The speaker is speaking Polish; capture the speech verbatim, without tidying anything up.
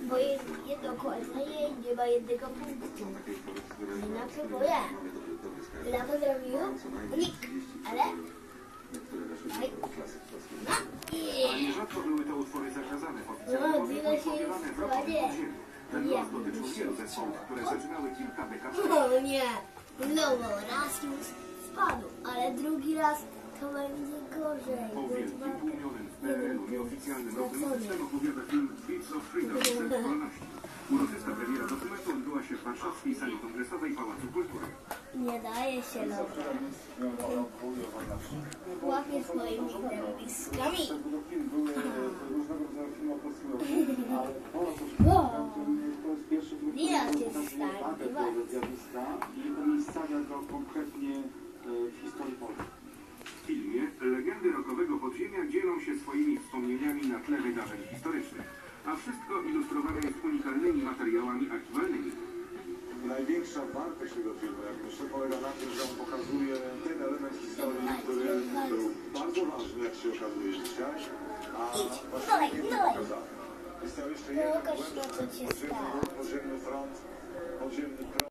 bo jest jedno kolce i nie ma jednego punktu. Inaczej bo ja. Ile to zrobił? Nikt. Ale... Aj. No i... Rzadko były to utwory zakazane w No, oficjalnym tyle się już składzie. Ten los dotyczył wielu zespołów, które zaczynały kilka dekad temu. O nie. No, raz już spadł, ale drugi raz to będzie gorzej. Po wielkim tłumionym w P R L-u nieoficjalnym roku muzycznym opowiada film Beats of Freedom, Serc Wolności. Uroczysta premiera dokumentu odbyła się w warszawskiej sali kongresowej Pałacu Kultury. Nie daje się logo. Łapie swoimi terrorystkami. Wow. Widać jest stary. I umiejscawia go konkretnie w historii Polski. W filmie legendy rockowego podziemia dzielą się swoimi wspomnieniami na tle wydarzeń historycznych, a wszystko ilustrowane jest unikalnymi materiałami archiwalnymi. Największa wartość tego filmu, jak myślę, polega na tym, że on pokazuje ten element historii, który był bardzo ważny, jak się okazuje dzisiaj, a właśnie nie był pokazany. Jest tam jeszcze jeden błęd, podziemny front, podziemny front.